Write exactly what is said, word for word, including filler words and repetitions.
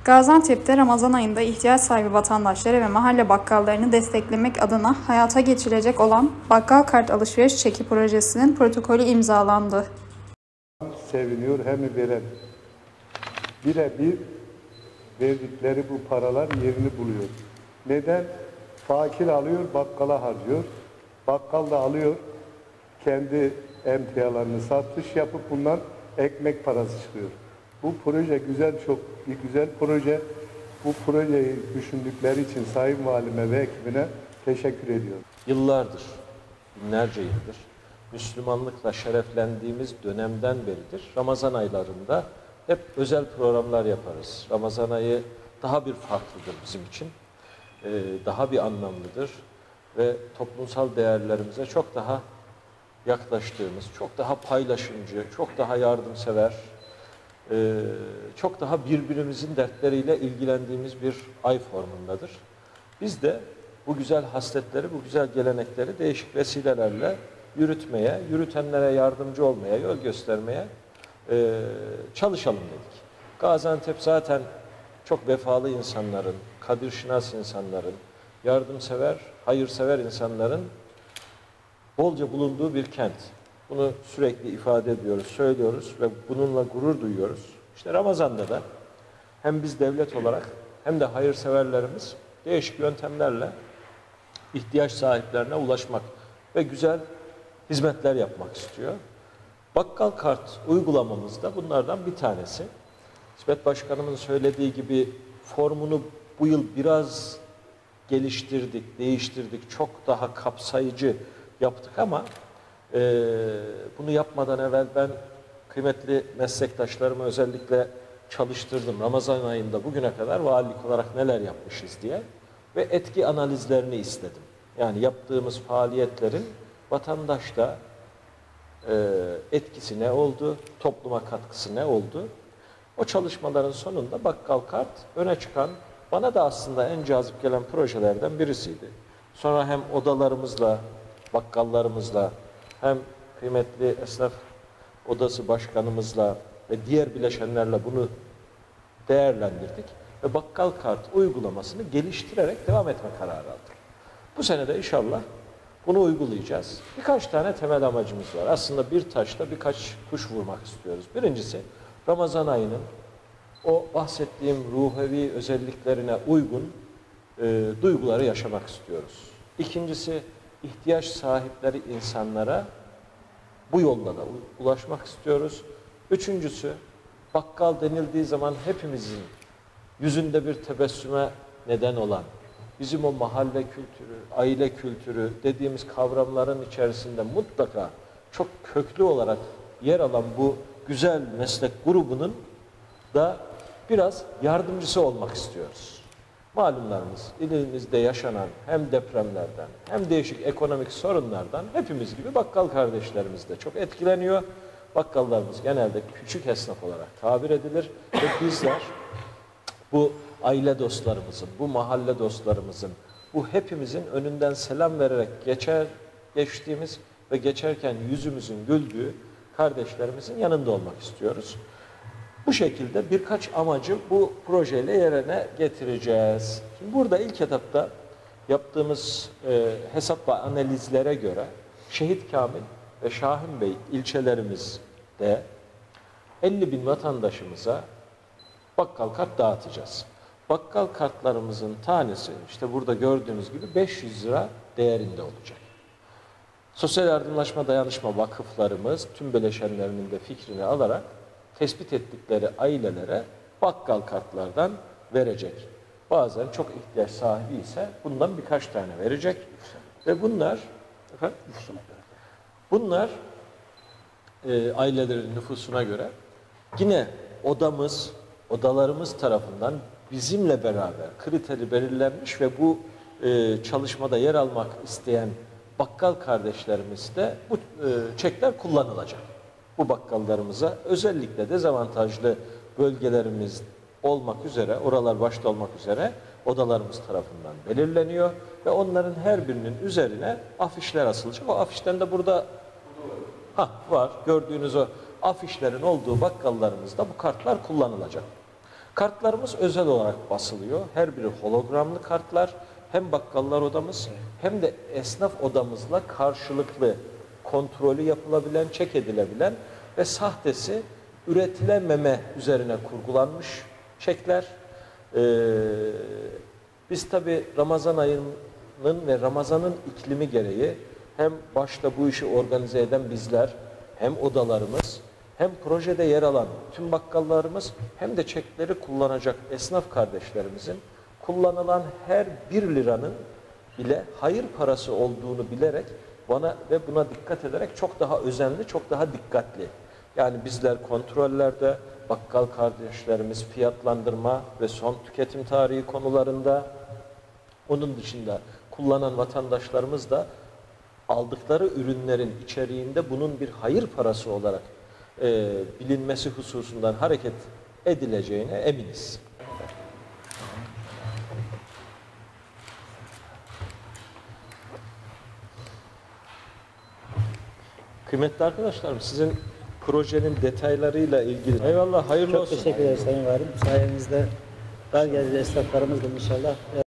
Gaziantep'te Ramazan ayında ihtiyaç sahibi vatandaşları ve mahalle bakkallarını desteklemek adına hayata geçirecek olan Bakkal Kart Alışveriş Çeki projesinin protokolü imzalandı. Seviniyor hem veren. Birebir verdikleri bu paralar yerini buluyor. Neden? Fakir alıyor, bakkala harcıyor. Bakkal da alıyor, kendi emtialarını satış yapıp bundan ekmek parası çıkıyor. Bu proje güzel, çok bir güzel proje. Bu projeyi düşündükleri için Sayın Valime ve ekibine teşekkür ediyorum. Yıllardır, binlerce yıldır Müslümanlıkla şereflendiğimiz dönemden beridir Ramazan aylarında hep özel programlar yaparız. Ramazan ayı daha bir farklıdır bizim için, daha bir anlamlıdır ve toplumsal değerlerimize çok daha yaklaştığımız, çok daha paylaşımcı, çok daha yardımsever, çok daha birbirimizin dertleriyle ilgilendiğimiz bir ay formundadır. Biz de bu güzel hasletleri, bu güzel gelenekleri değişik vesilelerle yürütmeye, yürütenlere yardımcı olmaya, yol göstermeye çalışalım dedik. Gaziantep zaten çok vefalı insanların, kadirşinas insanların, yardımsever, hayırsever insanların bolca bulunduğu bir kent. Bunu sürekli ifade ediyoruz, söylüyoruz ve bununla gurur duyuyoruz. İşte Ramazan'da da hem biz devlet olarak hem de hayırseverlerimiz değişik yöntemlerle ihtiyaç sahiplerine ulaşmak ve güzel hizmetler yapmak istiyor. Bakkal Kart uygulamamız da bunlardan bir tanesi. İsmet Başkanımın söylediği gibi formunu bu yıl biraz geliştirdik, değiştirdik, çok daha kapsayıcı yaptık ama e, bunu yapmadan evvel ben kıymetli meslektaşlarımı özellikle çalıştırdım. Ramazan ayında bugüne kadar valilik olarak neler yapmışız diye ve etki analizlerini istedim. Yani yaptığımız faaliyetlerin vatandaşta e, etkisi ne oldu, topluma katkısı ne oldu? O çalışmaların sonunda Bakkal Kart öne çıkan, bana da aslında en cazip gelen projelerden birisiydi. Sonra hem odalarımızla, bakkallarımızla, hem kıymetli esnaf odası başkanımızla ve diğer bileşenlerle bunu değerlendirdik ve Bakkal Kart uygulamasını geliştirerek devam etme kararı aldık. Bu sene de inşallah bunu uygulayacağız. Birkaç tane temel amacımız var. Aslında bir taşla birkaç kuş vurmak istiyoruz. Birincisi, Ramazan ayının o bahsettiğim ruhevi özelliklerine uygun e, duyguları yaşamak istiyoruz. İkincisi, ihtiyaç sahipleri insanlara bu yolla da ulaşmak istiyoruz. Üçüncüsü, bakkal denildiği zaman hepimizin yüzünde bir tebessüme neden olan, bizim o mahalle kültürü, aile kültürü dediğimiz kavramların içerisinde mutlaka çok köklü olarak yer alan bu güzel meslek grubunun da biraz yardımcısı olmak istiyoruz. Malumlarımız ilimizde yaşanan hem depremlerden hem değişik ekonomik sorunlardan hepimiz gibi bakkal kardeşlerimiz de çok etkileniyor. Bakkallarımız genelde küçük esnaf olarak tabir edilir ve bizler bu aile dostlarımızın, bu mahalle dostlarımızın, bu hepimizin önünden selam vererek geçer, geçtiğimiz ve geçerken yüzümüzün güldüğü kardeşlerimizin yanında olmak istiyoruz. Bu şekilde birkaç amacı bu projeyle yerine getireceğiz. Şimdi burada ilk etapta yaptığımız e, hesap ve analizlere göre Şehit Kamil ve Şahin Bey ilçelerimizde elli bin vatandaşımıza bakkal kart dağıtacağız. Bakkal kartlarımızın tanesi işte burada gördüğünüz gibi beş yüz lira değerinde olacak. Sosyal Yardımlaşma Dayanışma vakıflarımız tüm bileşenlerinin de fikrini alarak tespit ettikleri ailelere bakkal kartlardan verecek. Bazen çok ihtiyaç sahibi ise bundan birkaç tane verecek. Ve bunlar efendim, bunlar e, ailelerin nüfusuna göre yine odamız, odalarımız tarafından bizimle beraber kriteri belirlenmiş ve bu e, çalışmada yer almak isteyen bakkal kardeşlerimiz de bu e, çekler kullanılacak. Bu bakkallarımıza özellikle dezavantajlı bölgelerimiz olmak üzere, oralar başta olmak üzere odalarımız tarafından belirleniyor ve onların her birinin üzerine afişler asılacak. O afişten de burada ha, var. Gördüğünüz o afişlerin olduğu bakkallarımızda bu kartlar kullanılacak. Kartlarımız özel olarak basılıyor. Her biri hologramlı kartlar. Hem bakkallar odamız hem de esnaf odamızla karşılıklı kontrolü yapılabilen, çek edilebilen ve sahtesi üretilememe üzerine kurgulanmış çekler. Ee, biz tabi Ramazan ayının ve Ramazan'ın iklimi gereği hem başta bu işi organize eden bizler, hem odalarımız, hem projede yer alan tüm bakkallarımız, hem de çekleri kullanacak esnaf kardeşlerimizin kullanılan her bir liranın bile hayır parası olduğunu bilerek bana ve buna dikkat ederek çok daha özenli, çok daha dikkatli. Yani bizler kontrollerde, bakkal kardeşlerimiz fiyatlandırma ve son tüketim tarihi konularında, onun dışında kullanan vatandaşlarımız da aldıkları ürünlerin içeriğinde bunun bir hayır parası olarak e, bilinmesi hususundan hareket edileceğine eminiz. Kıymetli arkadaşlarım, sizin projenin detaylarıyla ilgili. Eyvallah, hayırlı Çok olsun. teşekkür ederiz Sayın Valim. Sayenizde dar gelirli esnaflarımız da inşallah